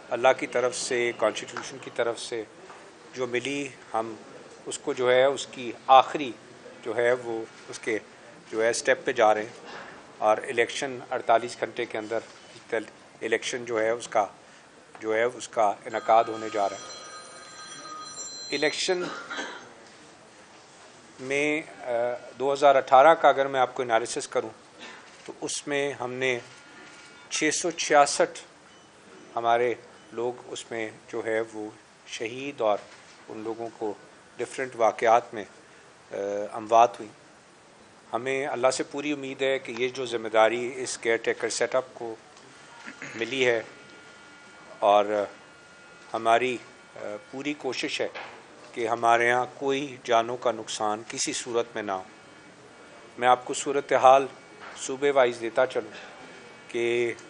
اللہ کی طرف سے کانسٹیٹیوشن کی طرف سے جو ملی، ہم اس کو جو ہے اس کی آخری جو ہے وہ اس کے جو ہے اسٹیپ پہ جا رہے ہیں، اور الیکشن 48 گھنٹے کے اندر الیکشن جو ہے اس کا انعقاد ہونے جا رہا ہے۔ الیکشن میں 2018 کا اگر میں آپ کو انالیسس کروں تو اس میں ہم نے 666 ہمارے لوگ اس میں جو ہے وہ شہید، اور ان لوگوں کو ڈفرینٹ واقعات میں اموات ہوئی۔ ہمیں اللہ سے پوری امید ہے کہ یہ جو ذمہ داری اس کیئر ٹیکر سیٹ اپ کو ملی ہے، اور ہماری پوری کوشش ہے کہ ہمارے ہاں کوئی جانوں کا نقصان کسی صورت میں نہ ہو۔ میں آپ کو صورتحال صوبے وائز دیتا چلوں کہ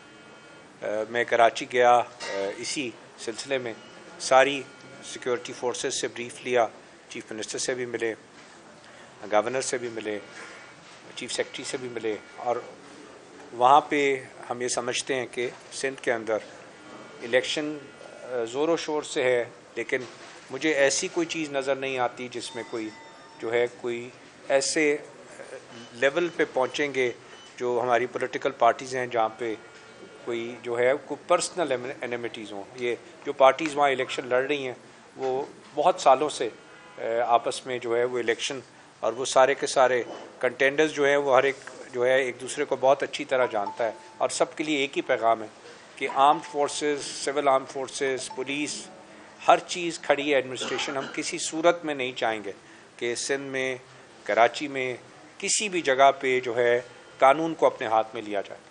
میں کراچی گیا، اسی سلسلے میں ساری سیکیورٹی فورسز سے بریف لیا، چیف منسٹر سے بھی ملے، گورنر سے بھی ملے، چیف سیکرٹری سے بھی ملے، اور وہاں پہ ہم یہ سمجھتے ہیں کہ سندھ کے اندر الیکشن زور و شور سے ہے، لیکن مجھے ایسی کوئی چیز نظر نہیں آتی جس میں کوئی ایسے لیول پہ پہنچیں گے جو ہماری پولیٹیکل پارٹیز ہیں جہاں پہ کوئی پرسنل اینیمیٹیز ہوں۔ یہ جو پارٹیز وہاں الیکشن لڑ رہی ہیں وہ بہت سالوں سے آپس میں جو ہے وہ الیکشن، اور وہ سارے کے سارے کنٹینڈرز جو ہیں وہ ہر ایک جو ہے ایک دوسرے کو بہت اچھی طرح جانتا ہے، اور سب کے لیے ایک ہی پیغام ہے کہ armed forces, civil armed forces, police, ہر چیز کھڑی ہے ایڈمنسٹریشن۔ ہم کسی صورت میں نہیں چاہیں گے کہ سندھ میں، کراچی میں، کسی بھی جگہ پہ جو ہے قانون کو اپنے ہاتھ میں لیا جائے۔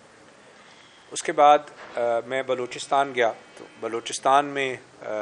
اس کے بعد میں بلوچستان گیا، تو بلوچستان میں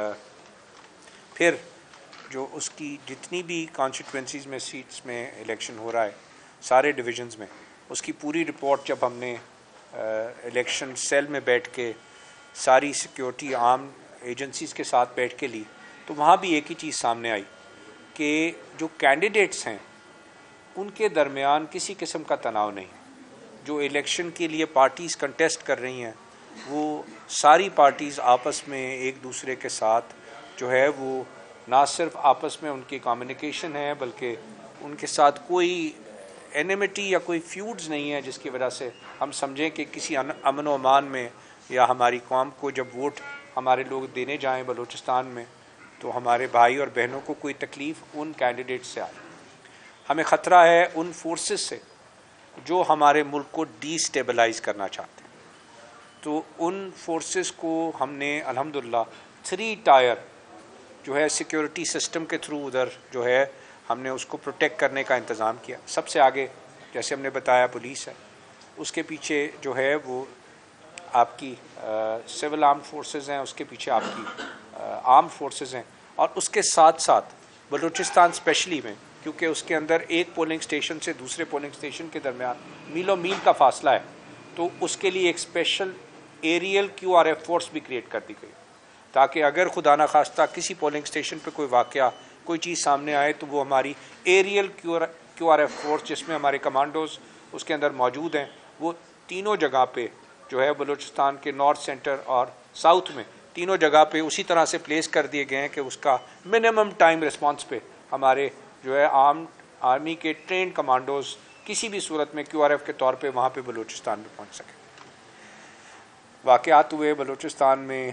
پھر جو اس کی جتنی بھی کانسٹیٹوئنسیز میں سیٹس میں الیکشن ہو رہا ہے، سارے ڈویژنز میں، اس کی پوری رپورٹ جب ہم نے الیکشن سیل میں بیٹھ کے ساری سیکیورٹی عام ایجنسیز کے ساتھ بیٹھ کے لی، تو وہاں بھی ایک ہی چیز سامنے آئی کہ جو کینڈیڈیٹس ہیں ان کے درمیان کسی قسم کا تناؤ نہیں۔ جو الیکشن کے لیے پارٹیز کنٹیسٹ کر رہی ہیں وہ ساری پارٹیز آپس میں ایک دوسرے کے ساتھ جو ہے وہ نہ صرف آپس میں ان کی کمیونیکیشن ہے، بلکہ ان کے ساتھ کوئی اینیمیٹی یا کوئی فیوڈز نہیں ہے جس کی وجہ سے ہم سمجھیں کہ کسی امن و امان میں، یا ہماری قوم کو جب ووٹ ہمارے لوگ دینے جائیں بلوچستان میں تو ہمارے بھائی اور بہنوں کو کوئی تکلیف ان کینڈیڈیٹ سے آئے۔ ہمیں خطرہ ہے ان فورسز سے جو ہمارے ملک کو ڈی سٹیبلائز کرنا چاہتے ہیں۔ تو ان فورسز کو ہم نے الحمدللہ 3 ٹائر جو ہے سیکیورٹی سسٹم کے تھرو ادھر جو ہے ہم نے اس کو پروٹیکٹ کرنے کا انتظام کیا۔ سب سے آگے جیسے ہم نے بتایا پولیس ہے، اس کے پیچھے جو ہے وہ آپ کی سول آرمڈ فورسز ہیں، اس کے پیچھے آپ کی آرمڈ فورسز ہیں، اور اس کے ساتھ ساتھ بلوچستان اسپیشلی میں، کیونکہ اس کے اندر ایک پولنگ اسٹیشن سے دوسرے پولنگ اسٹیشن کے درمیان میلوں میل کا فاصلہ ہے، تو اس کے لیے ایک اسپیشل ایریل QRF فورس بھی کریٹ کر دی گئی، تاکہ اگر خدا نخواستہ کسی پولنگ اسٹیشن پہ کوئی واقعہ، کوئی چیز سامنے آئے تو وہ ہماری ایریل QRF فورس جس میں ہمارے کمانڈوز اس کے اندر موجود ہیں، وہ تینوں جگہ پہ جو ہے بلوچستان کے نارتھ، سینٹر اور ساؤتھ میں تینوں جگہ پہ اسی طرح سے پلیس کر دیے گئے ہیں کہ اس کا منیمم ٹائم رسپانس پہ ہمارے جو ہے آرمی کے ٹرینڈ کمانڈوز کسی بھی صورت میں QRF کے طور پہ وہاں پہ بلوچستان میں پہنچ سکیں۔ واقعات ہوئے بلوچستان میں،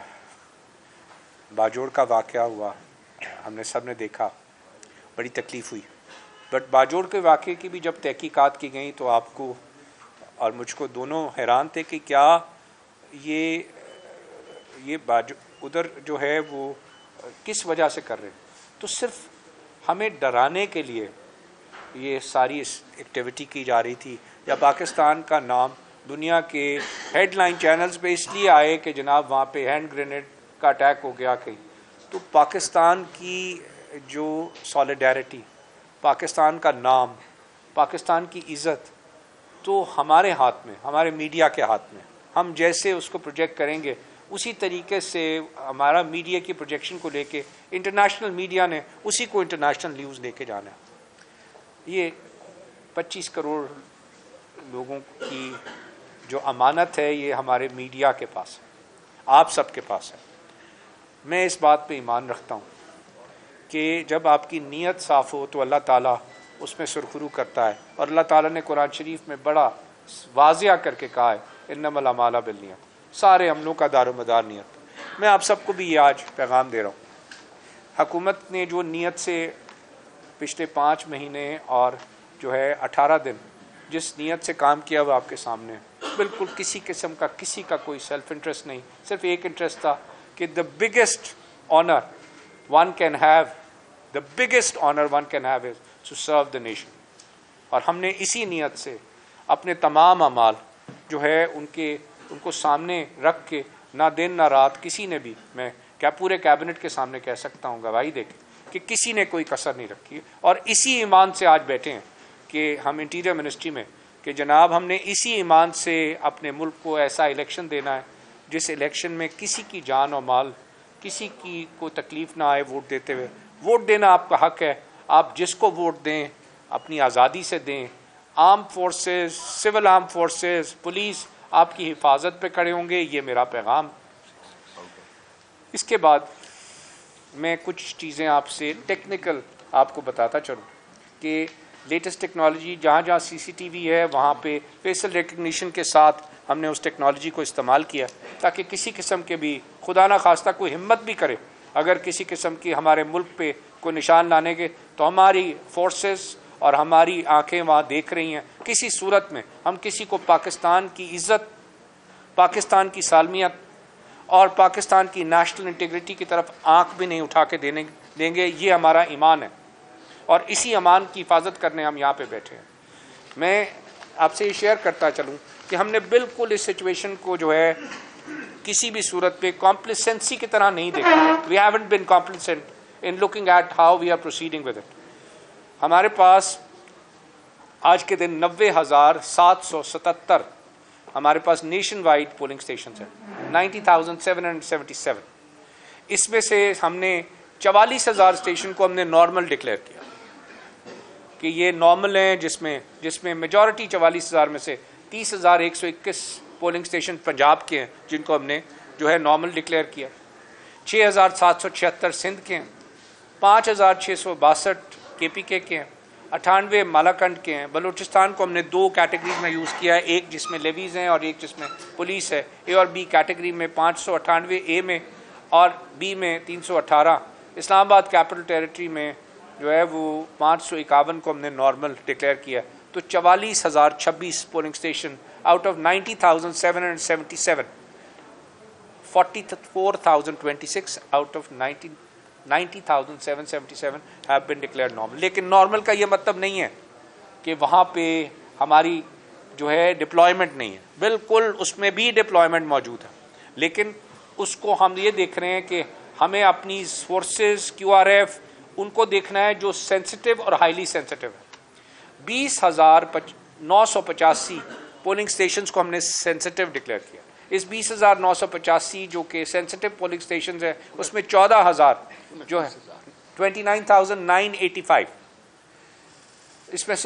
باجوڑ کا واقعہ ہوا، ہم نے سب نے دیکھا، بڑی تکلیف ہوئی، بٹ باجوڑ کے واقعے کی بھی جب تحقیقات کی گئیں تو آپ کو اور مجھ کو دونوں حیران تھے کہ کیا یہ ادھر جو ہے وہ کس وجہ سے کر رہے ہیں۔ تو صرف ہمیں ڈرانے کے لیے یہ ساری ایکٹیویٹی کی جا رہی تھی، یا پاکستان کا نام دنیا کے ہیڈ لائن چینلز پہ اس لیے آئے کہ جناب وہاں پہ ہینڈ گرینیڈ کا اٹیک ہو گیا کہیں، تو پاکستان کی جو سالیڈیرٹی، پاکستان کا نام، پاکستان کی عزت تو ہمارے ہاتھ میں، ہمارے میڈیا کے ہاتھ میں، ہم جیسے اس کو پروجیکٹ کریں گے اسی طریقے سے ہمارا میڈیا کی پروجیکشن کو لے کے انٹرنیشنل میڈیا نے اسی کو انٹرنیشنل نیوز لے کے جانا ہے۔ یہ 25 کروڑ لوگوں کی جو امانت ہے یہ ہمارے میڈیا کے پاس ہے۔ آپ سب کے پاس ہے۔ میں اس بات پہ ایمان رکھتا ہوں کہ جب آپ کی نیت صاف ہو تو اللہ تعالیٰ اس میں سرخرو کرتا ہے، اور اللہ تعالیٰ نے قرآن شریف میں بڑا واضح کر کے کہا ہے انما الاعمال بالنیات، سارے عملوں کا دار و مدار نیت۔ میں آپ سب کو بھی یہ آج پیغام دے رہا ہوں، حکومت نے جو نیت سے پچھلے 5 مہینے اور جو ہے 18 دن جس نیت سے کام کیا وہ آپ کے سامنے ہے، بالکل کسی قسم کا کسی کا کوئی سیلف انٹرسٹ نہیں، صرف ایک انٹرسٹ تھا کہ the biggest honor one can have is to serve the nation۔ اور ہم نے اسی نیت سے اپنے تمام اعمال جو ہے ان کو سامنے رکھ کے نہ دن نہ رات کسی نے بھی، میں کیا پورے کیبنٹ کے سامنے کہہ سکتا ہوں گواہی دے کے کہ کسی نے کوئی کسر نہیں رکھی، اور اسی ایمان سے آج بیٹھے ہیں کہ ہم انٹیریئر منسٹری میں کہ جناب ہم نے اسی ایمان سے اپنے ملک کو ایسا الیکشن دینا ہے جس الیکشن میں کسی کی جان اور مال، کسی کی کوئی تکلیف نہ آئے ووٹ دیتے ہوئے۔ ووٹ دینا آپ کا حق ہے، آپ جس کو ووٹ دیں اپنی آزادی سے دیں۔ Arm forces, civil arm forces, police آپ کی حفاظت پہ کھڑے ہوں گے، یہ میرا پیغام۔ اس کے بعد میں کچھ چیزیں آپ سے ٹیکنیکل آپ کو بتاتا چلوں کہ لیٹسٹ ٹیکنالوجی جہاں جہاں سی سی ٹی وی ہے وہاں پہ فیشل ریکگنیشن کے ساتھ ہم نے اس ٹیکنالوجی کو استعمال کیا تاکہ کسی قسم کے بھی خدا نہ خواستہ کوئی ہمت بھی کرے اگر کسی قسم کی ہمارے ملک پہ کوئی نشان لانے کے، تو ہماری فورسز اور ہماری آنکھیں وہاں دیکھ رہی ہیں۔ کسی صورت میں ہم کسی کو پاکستان کی عزت، پاکستان کی سالمیت اور پاکستان کی نیشنل انٹیگریٹی کی طرف آنکھ بھی نہیں اٹھا کے دیں گے۔ یہ ہمارا ایمان ہے، اور اسی ایمان کی حفاظت کرنے ہم یہاں پہ بیٹھے ہیں۔ میں آپ سے یہ شیئر کرتا چلوں کہ ہم نے بالکل اس سچویشن کو جو ہے کسی بھی صورت پہ کمپلیسنسی کی طرح نہیں دیکھا۔ We haven't been complacent in looking at how we are proceeding with it. ہمارے پاس آج کے دن 90,777 ہمارے پاس نیشن وائڈ پولنگ اسٹیشنز ہیں، 90,777۔ اس میں سے ہم نے 44,000 اسٹیشن کو ہم نے نارمل ڈکلیئر کیا کہ یہ نارمل ہیں، جس میں میجورٹی 44,000 میں سے 30,121 پولنگ اسٹیشن پنجاب کے ہیں جن کو ہم نے جو ہے نارمل ڈکلیئر کیا، 6,776 سندھ کے ہیں، 5,662 کے پی کے ہیں، 98 مالاکنڈ کے ہیں۔ بلوچستان کو ہم نے 2 کیٹیگریز میں یوز کیا ہے، ایک جس میں لیویز ہیں اور ایک جس میں پولیس ہے، اے اور بی کیٹیگری میں 598 اے میں اور بی میں 318۔ اسلام آباد کیپٹل ٹیریٹری میں جو ہے وہ 551 کو ہم نے نارمل ڈکلیئر کیا، تو 44,026 polling station out of 90,777، 44,026 out of 90,777 have been declared normal۔ لیکن نارمل کا یہ مطلب نہیں ہے کہ وہاں پہ ہماری جو ہے ڈپلائمنٹ نہیں ہے، بالکل اس میں بھی ڈپلائمنٹ موجود ہے، لیکن اس کو ہم یہ دیکھ رہے ہیں کہ ہمیں اپنی فورسز کیو آر ایف ان کو دیکھنا ہے جو سینسٹیو اور ہائیلی سینسٹیو ہے۔ 20,985 پولنگ اسٹیشنز کو ہم نے سینسٹیو ڈکلیئر کیا۔ اس 20,985 جو کہ سینسٹیو پولنگ اسٹیشنز ہیں اس میں 14,000 جو ہے 29,985، اس میں سے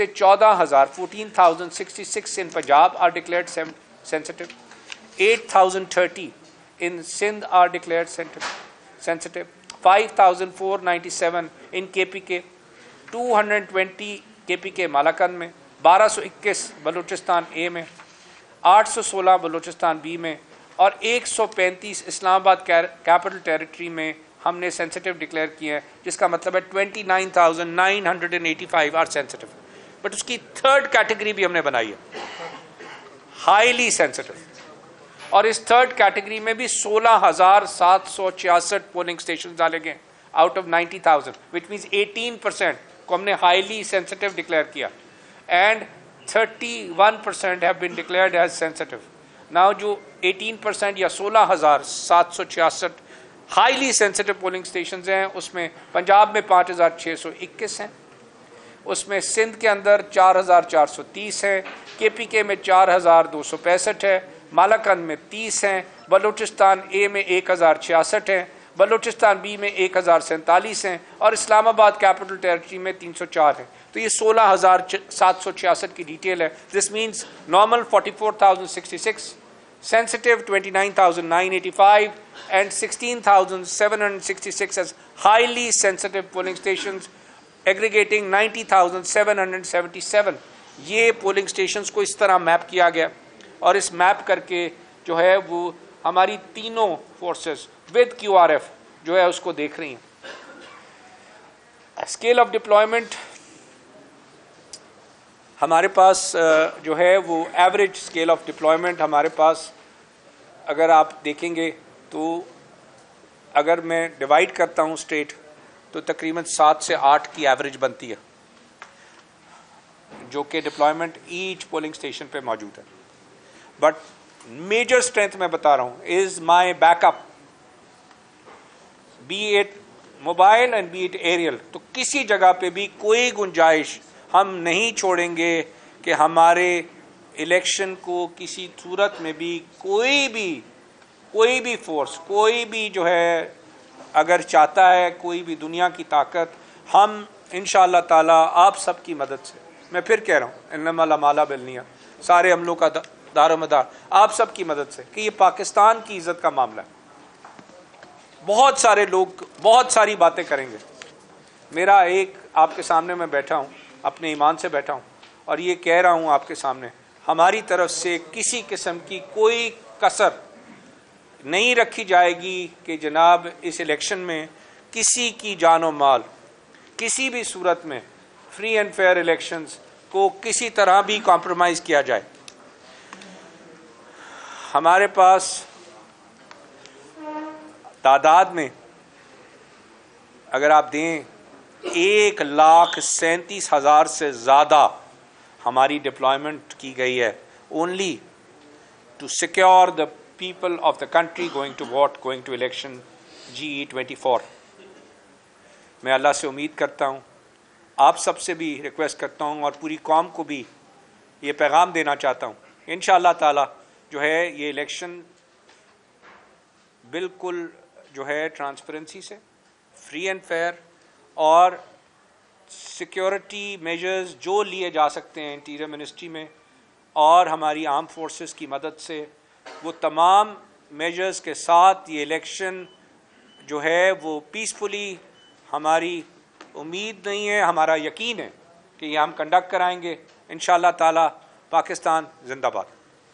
14,066 in Punjab are declared sensitive, 8,030 in Sindh are declared sensitive, 5,497 in KPK, 220 KPK Malakand میں، 1,221 بلوچستان اے میں، 816 بلوچستان بی میں اور 135 اسلام آباد کیپٹل ٹیریٹری میں ہم نے سینسٹیو ڈکلیئر کیے ہیں، جس کا مطلب ہے 29,985 آر سینسٹیو۔ بٹ اس کی 3rd کیٹیگری بھی ہم نے بنائی ہے، ہائیلی سینسٹیو، اور اس 3rd کیٹیگری میں بھی 16,766 پولنگ اسٹیشن ڈالے گئے آؤٹ آف 90,000، وچ مینس 18% کو ہم نے ہائیلی سینسٹیو ڈکلیئر کیا، and 31% have been declared as sensitive۔ Now جو 18% یا 16,766 ہائیلی سینسٹیو پولنگ اسٹیشنز ہیں، اس میں پنجاب میں 5,621 ہیں، اس میں سندھ کے اندر 4,430 ہیں، کے پی کے میں 4,265 ہے، مالاکنڈ میں 30 ہیں، بلوچستان اے میں 1,066 ہیں، بلوچستان بی میں 1,047 ہیں اور اسلام آباد کیپٹل ٹیریٹری میں 304 ہیں۔ تو یہ 16,766 کی ڈیٹیل ہے۔ This minus normal 44,066، sensitive 29,985, and 16,766 as highly sensitive polling stations, aggregating 90,777. یہ پولنگ سٹیشنز کو اس طرح میپ کیا گیا اور اس میپ کر کے جو ہے وہ ہماری تینوں فورسز ود QRF جو ہے اس کو دیکھ رہی ہیں. اسکیل آف ڈپلائمنٹ ہمارے پاس جو ہے وہ ایوریج اسکیل آف ڈپلائمنٹ ہمارے پاس اگر آپ دیکھیں گے تو اگر میں ڈیوائڈ کرتا ہوں اسٹیٹ تو تقریباً 7 سے 8 کی ایوریج بنتی ہے جو کہ ڈپلائمنٹ ایچ پولنگ اسٹیشن پہ موجود ہے. بٹ میجر اسٹرینتھ میں بتا رہا ہوں is my backup, be it mobile and be it aerial. تو کسی جگہ پہ بھی کوئی گنجائش ہم نہیں چھوڑیں گے کہ ہمارے الیکشن کو کسی صورت میں بھی کوئی بھی فورس, کوئی بھی جو ہے اگر چاہتا ہے, کوئی بھی دنیا کی طاقت, ہم انشاءاللہ تعالی آپ سب کی مدد سے, میں پھر کہہ رہا ہوں انما الاعمال بالنیات, سارے عملوں کا دار و مدار آپ سب کی مدد سے, کہ یہ پاکستان کی عزت کا معاملہ ہے. بہت سارے لوگ بہت ساری باتیں کریں گے. میرا ایک آپ کے سامنے میں بیٹھا ہوں, اپنے ایمان سے بیٹھا ہوں اور یہ کہہ رہا ہوں آپ کے سامنے, ہماری طرف سے کسی قسم کی کوئی کسر نہیں رکھی جائے گی کہ جناب اس الیکشن میں کسی کی جان و مال کسی بھی صورت میں فری اینڈ فیئر الیکشنز کو کسی طرح بھی کمپرومائز کیا جائے. ہمارے پاس تعداد میں اگر آپ دیں 1,37,000 سے زیادہ ہماری ڈپلائمنٹ کی گئی ہے, only to secure the people of the country going to vote, going to election GE24. میں اللہ سے امید کرتا ہوں, آپ سب سے بھی ریکویسٹ کرتا ہوں اور پوری قوم کو بھی یہ پیغام دینا چاہتا ہوں, انشاءاللہ تعالی جو ہے یہ الیکشن بالکل جو ہے ٹرانسپیرنسی سے, فری اینڈ فیئر, اور سیکیورٹی میجرز جو لیے جا سکتے ہیں انٹیریئر منسٹری میں اور ہماری آرم فورسز کی مدد سے, وہ تمام میجرز کے ساتھ یہ الیکشن جو ہے وہ پیسفلی, ہماری امید نہیں ہے, ہمارا یقین ہے کہ یہ ہم کنڈکٹ کرائیں گے انشاءاللہ تعالی. پاکستان زندہ باد.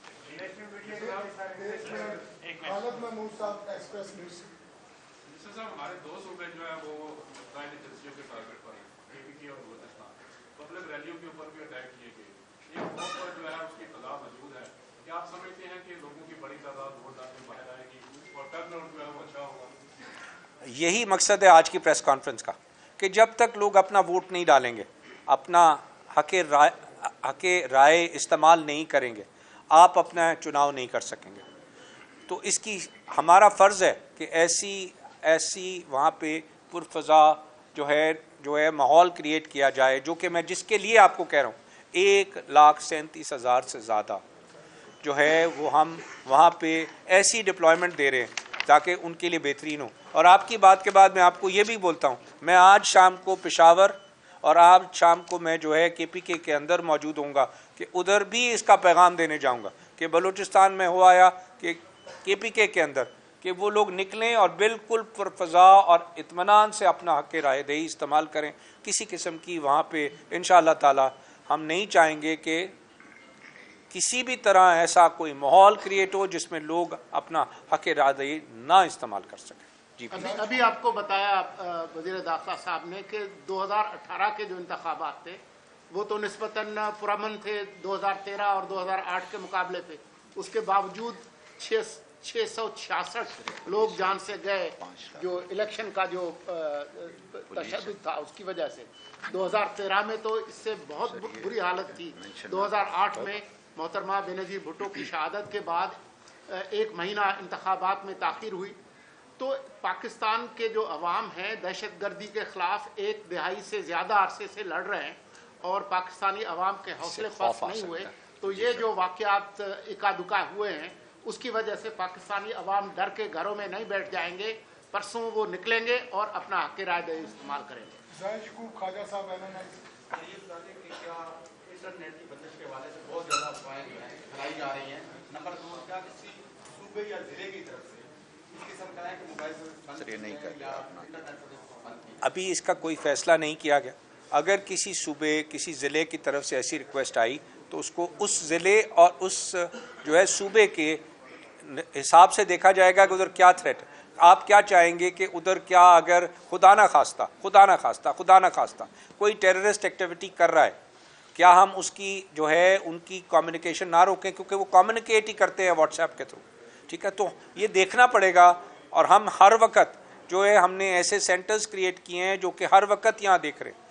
ہمارے دو صوبے جو ہے وہ ایجنسیوں کے ٹارگٹ پر ہیں, KPK اور بلوچستان. پبلک ریلیوں کے اوپر بھی اٹیک کیے گئے. یہ ووٹ پر جو ہے اس کی اطلاع موجود ہے. کیا آپ سمجھتے ہیں کہ لوگوں کی بڑی تعداد ووٹ ڈالنے باہر آئے گی اور ٹرن آؤٹ جو ہے وہ اچھا ہوگا؟ یہی مقصد ہے آج کی پریس کانفرنس کا, کہ جب تک لوگ اپنا ووٹ نہیں ڈالیں گے, اپنا حق رائے استعمال نہیں کریں گے, آپ اپنا چناؤ نہیں کر سکیں گے. تو اس کی ہمارا فرض ہے کہ ایسی وہاں پہ پرفضا جو ہے ماحول کریٹ کیا جائے, جو کہ میں جس کے لیے آپ کو کہہ رہا ہوں 1,37,000 سے زیادہ جو ہے وہ ہم وہاں پہ ایسی ڈپلائمنٹ دے رہے ہیں تاکہ ان کے لیے بہترین ہو. اور آپ کی بات کے بعد میں آپ کو یہ بھی بولتا ہوں, میں آج شام کو پشاور اور آج شام کو میں جو ہے KPK کے اندر موجود ہوں گا, کہ ادھر بھی اس کا پیغام دینے جاؤں گا کہ بلوچستان میں ہوا آیا کہ KPK کے اندر کہ وہ لوگ نکلیں اور بالکل پرفضا اور اطمینان سے اپنا حق رائے دہی استعمال کریں. کسی قسم کی وہاں پہ انشاءاللہ تعالی ہم نہیں چاہیں گے کہ کسی بھی طرح ایسا کوئی ماحول کریٹ ہو جس میں لوگ اپنا حق رائے دہی نہ استعمال کر سکیں. جی ابھی آپ کو بتایا وزیر داخلہ صاحب نے کہ 2018 کے جو انتخابات تھے وہ تو نسبتاً پرامن تھے 2013 اور 2008 کے مقابلے پہ, اس کے باوجود 666 لوگ جان سے گئے جو الیکشن کا جو تشدد تھا اس کی وجہ سے. 2013 میں تو اس سے بہت بری حالت تھی. 2008 میں محترمہ بینظیر بھٹو کی شہادت کے بعد 1 مہینہ انتخابات میں تاخیر ہوئی. تو پاکستان کے جو عوام ہیں دہشت گردی کے خلاف 1 دہائی سے زیادہ عرصے سے لڑ رہے ہیں اور پاکستانی عوام کے حوصلے پست نہیں ہوئے. تو یہ جو واقعات اکا دکا ہوئے ہیں اس کی وجہ سے پاکستانی عوام ڈر کے گھروں میں نہیں بیٹھ جائیں گے, پرسوں وہ نکلیں گے اور اپنا حق رائے دہی استعمال کریں گے. خواجہ صاحب اس इंटरनेट नेट की बंदिश के हवाले से बहुत ज़्यादा अफवाहें जो हैं फैलाई जा रही हैं। नंबर 2, क्या किसी सूबे या ज़िले की तरफ से इस किस्म का है कि मोबाइल सर्विस बंद नहीं कर या इंटरनेट सर्विस बंद की? अभी इसका कोई फैसला नहीं किया गया। अगर किसी सूबे किसी ज़िले की तरफ से ऐसी रिक्वेस्ट आई तो उसको उस ज़िले और उस जो है सूबे के हिसाब से देखा जाएगा कि उधर क्या थ्रेट है। आप क्या चाहेंगे कि उधर क्या अगर खुदा ना खास्ता कोई टेररिस्ट एक्टिविटी कर रहा है, क्या हम उसकी जो है उनकी कम्युनिकेशन ना रोकें, क्योंकि वो कम्युनिकेट ही करते हैं व्हाट्सएप के थ्रू। ठीक है, तो ये देखना पड़ेगा। और हम हर वक्त जो है हमने ऐसे सेंटर्स क्रिएट किए हैं जो कि हर वक्त यहाँ देख रहे हैं।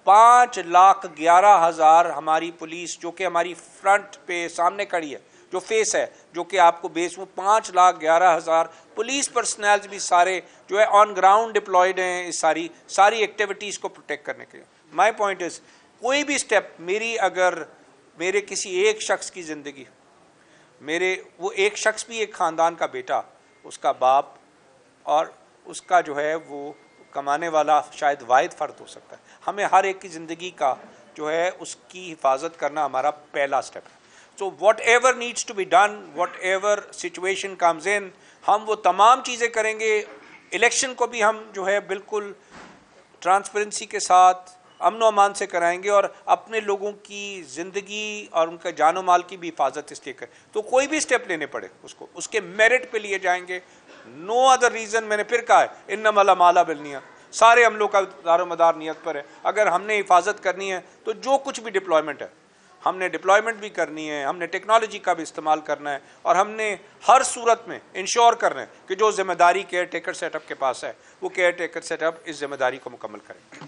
5,11,000 हमारी पुलिस जो कि हमारी फ्रंट पे सामने खड़ी है, जो फेस है, जो कि आपको बेस में 5,11,000 पुलिस पर्सनल भी सारे जो है ऑन ग्राउंड डिप्लॉयड हैं इस सारी एक्टिविटीज़ को प्रोटेक्ट करने के लिए। माई पॉइंट इज कोई भी स्टेप अगर मेरे किसी एक शख्स की ज़िंदगी, वो एक शख्स भी एक ख़ानदान का बेटा, उसका बाप और उसका जो है वो कमाने वाला शायद वाहिद फ़र्द हो सकता है। हमें हर एक की ज़िंदगी का जो है उसकी हिफाजत करना हमारा पहला स्टेप है। So whatever needs to be done, whatever situation comes in, हम वो तमाम चीज़ें करेंगे। इलेक्शन को भी हम जो है बिल्कुल ट्रांसपेरेंसी के साथ अमन व अमान से कराएंगे और अपने लोगों की ज़िंदगी और उनका जानो माल की भी हिफाजत इसलिए करें। तो कोई भी स्टेप लेने पड़े उसको उसके मेरिट पे लिए जाएंगे। No other reason. मैंने फिर कहा है, इन्नमल अमाला बिन्नियत, सारे अमलों का दारोमदार नियत पर है। अगर हमने हिफाजत करनी है तो जो कुछ भी डिप्लॉयमेंट है, हमने डिप्लॉयमेंट भी करनी है, हमने टेक्नोलॉजी का भी इस्तेमाल करना है और हमने हर सूरत में इंश्योर करना है कि जो जिम्मेदारी केयर टेकर सेटअप के पास है वो केयर टेकर सेटअप इस जिम्मेदारी को मुकम्मल करें।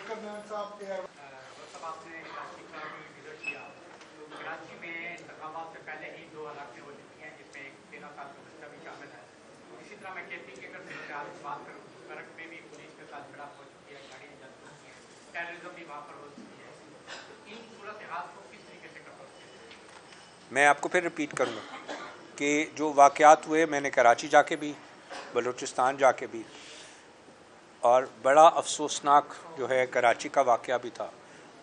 मैं आपको फिर रिपीट करूँगा कि जो वाक़यात हुए, मैंने कराची जाके भी, बलूचिस्तान जाके भी, और बड़ा अफसोसनाक जो है कराची का वाक़या भी था।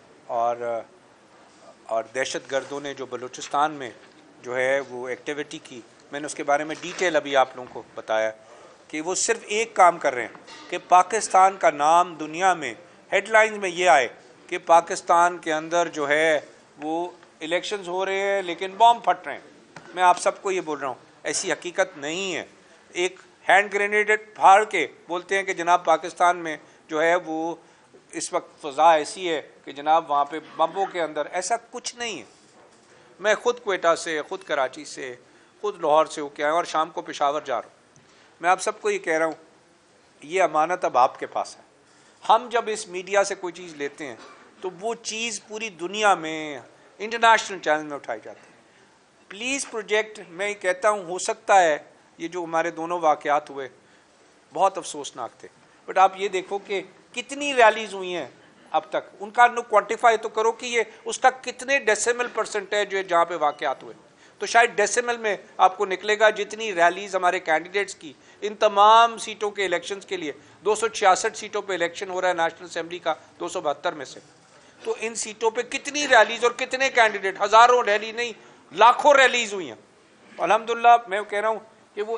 और दहशत गर्दों ने जो बलूचिस्तान में जो है वो एक्टिविटी की, मैंने उसके बारे में डिटेल अभी आप लोगों को बताया कि वो सिर्फ एक काम कर रहे हैं कि पाकिस्तान का नाम दुनिया में हेडलाइंस में ये आए कि पाकिस्तान के अंदर जो है वो इलेक्शंस हो रहे हैं लेकिन बॉम्ब फट रहे हैं। मैं आप सबको ये बोल रहा हूँ, ऐसी हकीकत नहीं है। एक हैंड ग्रेनेड फाड़ के बोलते हैं कि जनाब पाकिस्तान में जो है वो इस वक्त फ़ज़ा ऐसी है कि जनाब वहाँ पे बम्बों के अंदर, ऐसा कुछ नहीं है। मैं ख़ुद क्वेटा से, ख़ुद कराची से, ख़ुद लाहौर से होके आया और शाम को पेशावर जा रहा हूँ। मैं आप सबको ये कह रहा हूँ, ये अमानत अब आपके पास है। हम जब इस मीडिया से कोई चीज़ लेते हैं तो वो चीज़ पूरी दुनिया में इंटरनेशनल चैनल में उठाई जाती है। प्लीज़ प्रोजेक्ट, मैं ये कहता हूँ, हो सकता है ये जो हमारे दोनों वाक़यात हुए बहुत अफसोसनाक थे, बट आप ये देखो कि कितनी रैलीज़ हुई हैं अब तक, उनका क्वान्टिफाई तो करो कि ये उसका कितने डेसिमल परसेंटेज है जहाँ पे वाक़यात हुए। तो शायद डेसिमल में आपको निकलेगा जितनी रैलीज़ हमारे कैंडिडेट्स की इन तमाम सीटों के इलेक्शंस के लिए। 266 सीटों पे इलेक्शन हो रहा है नेशनल असेंबली का 272 में से। तो इन सीटों पे कितनी रैलीज़ और कितने कैंडिडेट, हज़ारों रैली नहीं लाखों रैलीज़ हुई हैं। अल्हम्दुलिल्लाह मैं कह रहा हूँ कि वो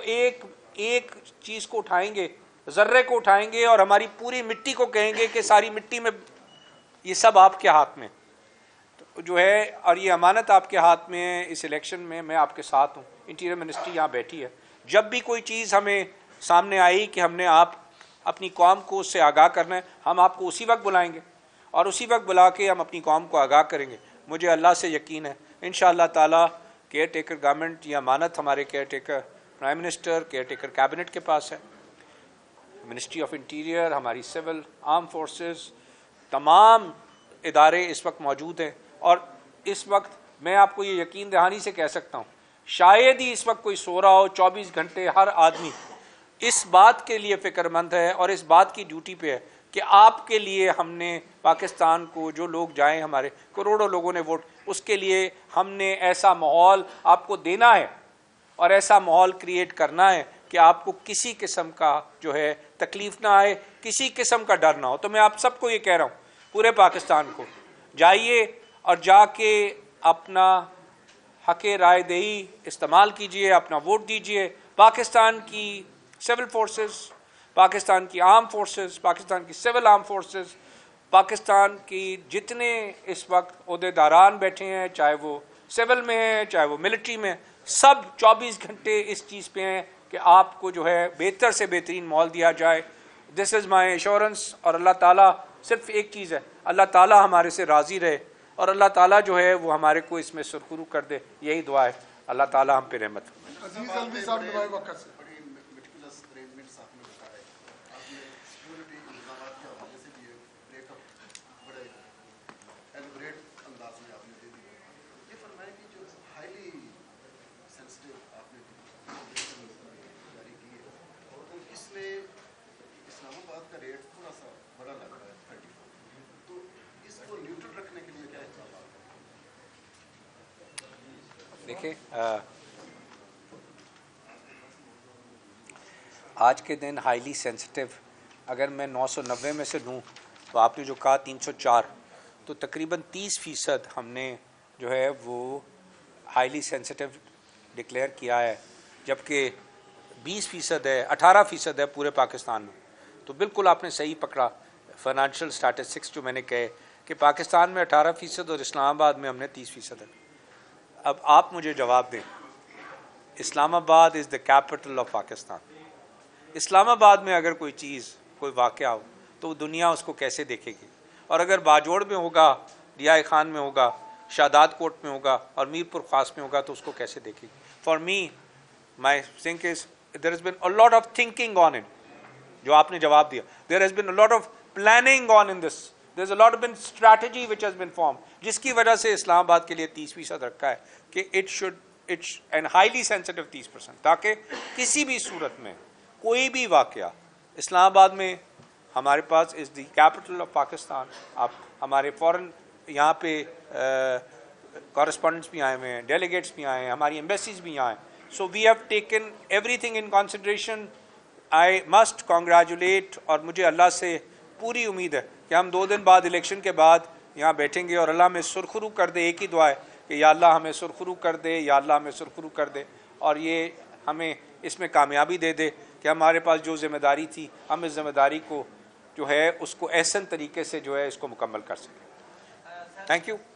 एक चीज़ को उठाएंगे, ज़र्रे को उठाएंगे और हमारी पूरी मिट्टी को कहेंगे कि सारी मिट्टी में ये सब आपके हाथ में तो जो है, और ये अमानत आपके हाथ में है। इस इलेक्शन में मैं आपके साथ हूँ। इंटीरियर मिनिस्ट्री यहाँ बैठी है। जब भी कोई चीज़ हमें सामने आई कि हमने आप अपनी कौम को उससे आगाह करना है, हम आपको उसी वक्त बुलाएंगे और उसी वक्त बुला के हम अपनी कौम को आगाह करेंगे। मुझे अल्लाह से यकीन है इंशाअल्लाह ताला केयर टेकर गवर्नमेंट, ये अमानत हमारे caretaker prime minister, caretaker cabinet के पास है। मिनिस्ट्री ऑफ इंटीरियर, हमारी सिविल, आर्म फोर्सेस, तमाम इदारे इस वक्त मौजूद हैं। और इस वक्त मैं आपको ये यकीन दहानी से कह सकता हूँ, शायद ही इस वक्त कोई सो रहा हो। 24 घंटे हर आदमी इस बात के लिए फ़िक्रमंद है और इस बात की ड्यूटी पे है कि आपके लिए हमने पाकिस्तान को, जो लोग जाएं, हमारे करोड़ों लोगों ने वोट, उसके लिए हमने ऐसा माहौल आपको देना है और ऐसा माहौल क्रिएट करना है कि आपको किसी किस्म का जो है तकलीफ़ ना आए, किसी किस्म का डर ना हो। तो मैं आप सबको ये कह रहा हूँ, पूरे पाकिस्तान को, जाइए اور جا کے اپنا حق رائے دہی استعمال کیجئے، اپنا ووٹ دیجئے. پاکستان کی سول فورسز، پاکستان کی آرم فورسز، پاکستان کی سول آرم فورسز، پاکستان کی جتنے اس وقت عہدیداران بیٹھے ہیں، چاہے وہ سول میں ہیں چاہے وہ ملٹری میں، سب 24 گھنٹے اس چیز پہ ہیں کہ آپ کو جو ہے بہتر سے بہترین ماحول دیا جائے. This is my assurance. اور اللہ تعالیٰ صرف ایک چیز ہے، اللہ تعالیٰ ہمارے سے راضی رہے اور اللہ تعالیٰ جو ہے وہ ہمارے کو اس میں سرخرو کر دے. یہی دعا ہے. اللہ تعالیٰ ہم پہ رحمت فرمائے. عزیز الوی صاحب نمائے وقت سے بڑی میٹیکولس ارینجمنٹس آپ نے بتائے. آپ نے سیکورٹی انتظامات کے حوالے سے بھی بریک اپ بڑے ایلیبریٹ انداز میں آپ نے دے دی. یہ فرمائیں کہ جو ہائیلی سینسٹیو آپ نے جاری کی ہے تو اس میں اسلام آباد کا ریٹ تھوڑا سا بڑا لگ رہا ہے 34. تو اس کو نیوٹرل رکھنے کے لیے کیا اقدامات ہیں؟ دیکھیں آج کے دن ہائیلی سینسٹیو اگر میں 990 میں سے لوں تو آپ نے جو کہا 304 تو تقریباً 30% ہم نے جو ہے وہ ہائیلی سینسٹیو ڈکلیئر کیا ہے، جبکہ 20% ہے 18% ہے پورے پاکستان میں. تو بالکل آپ نے صحیح پکڑا. فائنانشیل اسٹیٹسٹکس جو میں نے کہے کہ پاکستان میں 18% اور اسلام آباد میں ہم نے 30% ہے. اب آپ مجھے جواب دیں، Islamabad is the capital of Pakistan. Islamabad میں اگر کوئی چیز کوئی واقعہ ہو تو دنیا اس کو کیسے دیکھے گی؟ اور اگر باجوڑ میں ہوگا، ڈیائی خان میں ہوگا، شادات کوٹ میں ہوگا اور میر پور خاص میں ہوگا تو اس کو کیسے دیکھے گی؟ For me my think is there has been a lot of thinking on it. جو آپ نے جواب دیا، there has been a lot of planning on in this, there is a lot been strategy which has been form, جس کی وجہ سے اسلام آباد کے لیے 30% رکھا ہے کہ it should its and highly sensitive 30%، تاکہ کسی بھی صورت میں کوئی بھی واقعہ اسلام آباد میں ہمارے پاس is the capital of Pakistan. آپ ہمارے فورن یہاں پہ کورسپونڈنٹس بھی آئے ہوئے ہیں، ڈیلیگیٹس بھی آئے ہیں، ہماری ایمبیسیز بھی آئے ہیں. So we have taken everything in consideration. I must congratulate, اور مجھے اللہ سے پوری امید ہے کہ ہم 2 دن بعد الیکشن کے بعد یہاں بیٹھیں گے اور اللہ ہمیں سرخرو کر دے. ایک ہی دعا ہے کہ یا اللہ ہمیں سرخرو کر دے، یا اللہ ہمیں سرخرو کر دے، اور یہ ہمیں اس میں کامیابی دے دے کہ ہمارے پاس جو ذمہ داری تھی ہم اس ذمہ داری کو جو ہے اس کو احسن طریقے سے جو ہے اس کو مکمل کر سکیں. Thank you.